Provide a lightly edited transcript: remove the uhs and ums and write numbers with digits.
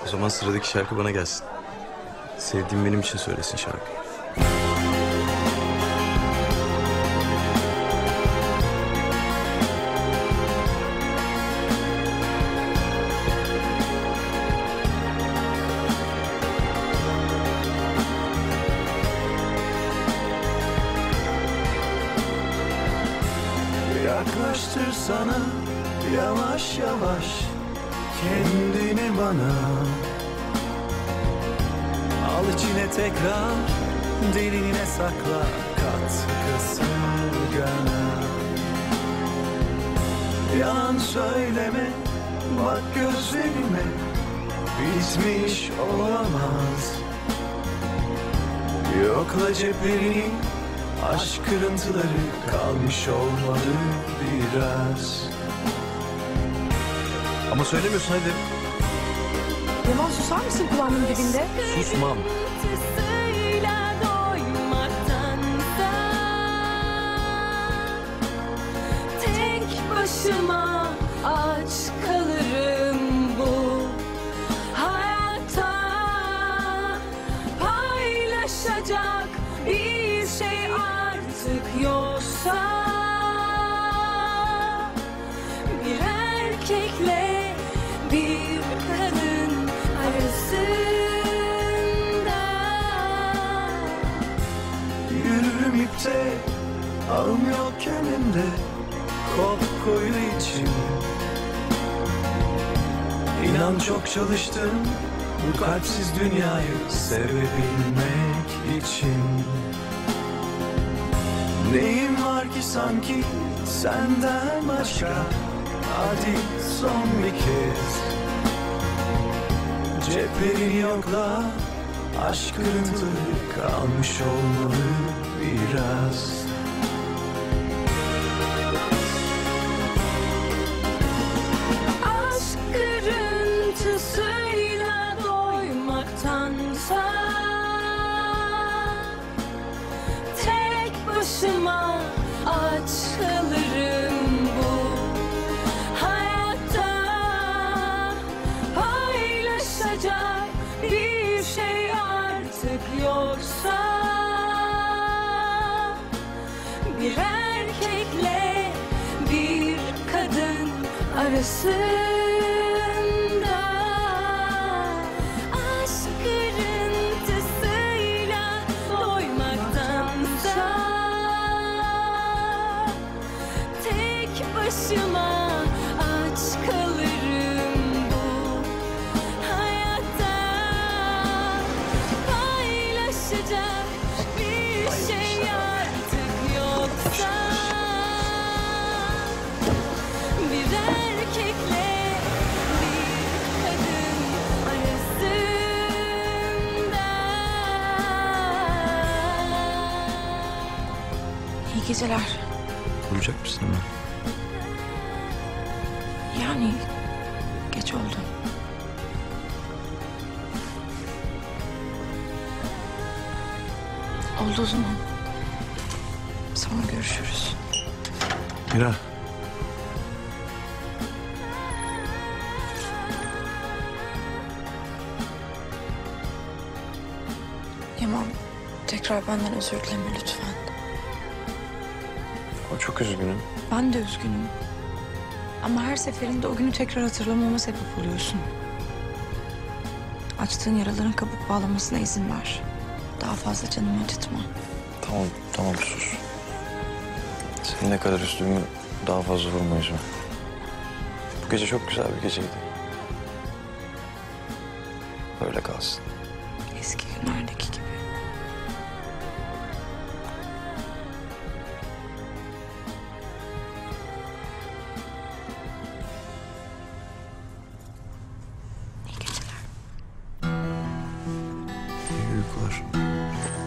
O zaman sıradaki şarkı bana gelsin. Sevdiğim benim için söylesin şarkıyı. Yaklaştır sana yavaş yavaş kendini bana. Al içine tekrar, derinine sakla, kat kasırgana. Yalan söyleme, bak gözlerime, bitmiş olamaz. Yokla ceplerini, aşk kırıntıları kalmış olmalı biraz. Ama söylemiyorsun hadi. Yaman susar mısın kulağımın dibinde? Susmam. Tek başıma aç kalırım bu hayatta. Paylaşacak bir şey artık yoksa, bir erkekle bir kadın arasında. Yürürüm ipte, ağım yok elimde, kop koyu için. İnan çok çalıştım bu kalpsiz dünyayı sevebilmek için. Neyim var ki sanki senden başka? Hadi son bir kez ceplerini yokla, aşk kırıntıları kalmış olmalı biraz. Aşk kırıntısıyla doymaktansa, tek başıma aç kalırım bu hayatta. Paylaşacak bir şey artık yoksa, bir erkekle bir kadın arasında. Aşk kırıntısıyla doymaktansa, tek başıma aç kalırım bu hayatta. Paylaşacak bir şey artık yoksa, bir erkekle bir kadın arasında. İyi geceler. Uyuyacak mısın hemen? Yani geç oldu. Oldu o zaman. Sonra görüşürüz. Mira. Yaman, tekrar benden özür dileme lütfen. Ama çok üzgünüm. Ben de üzgünüm. Ama her seferinde o günü tekrar hatırlamama sebep oluyorsun. Açtığın yaraların kabuk bağlamasına izin ver. Daha fazla canımı acıtma. Tamam, tamam sus. Senin ne kadar üstümü daha fazla vurmayacağım. Bu gece çok güzel bir geceydi. Böyle kalsın. Eski günlerdeki gibi. İyi geceler. İyi uykular.